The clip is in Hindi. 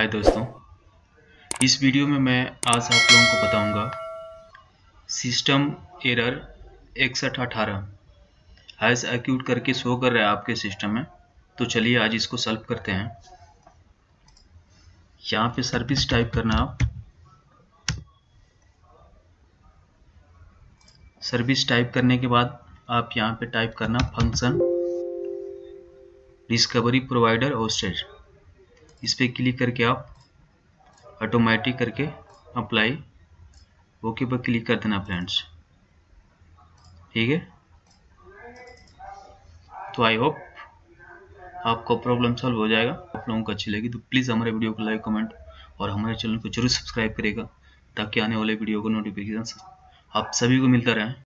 हाय दोस्तों, इस वीडियो में मैं आज आप लोगों को बताऊंगा सिस्टम एरर 6118 हैज़ एक्यूट करके शो कर रहा है आपके सिस्टम में। तो चलिए आज इसको सॉल्व करते हैं। यहाँ पे सर्विस टाइप करना, आप सर्विस टाइप करने के बाद आप यहाँ पे टाइप करना फंक्शन डिस्कवरी प्रोवाइडर होस्टेड। इस पर क्लिक करके आप ऑटोमेटिक करके अप्लाई ओके पर क्लिक कर देना फ्रेंड्स। ठीक है, तो आई होप आपको प्रॉब्लम सॉल्व हो जाएगा। आप लोगों को अच्छी लगी तो प्लीज़ हमारे वीडियो को लाइक, कमेंट और हमारे चैनल को जरूर सब्सक्राइब करेगा ताकि आने वाले वीडियो को नोटिफिकेशन आप सभी को मिलता रहे।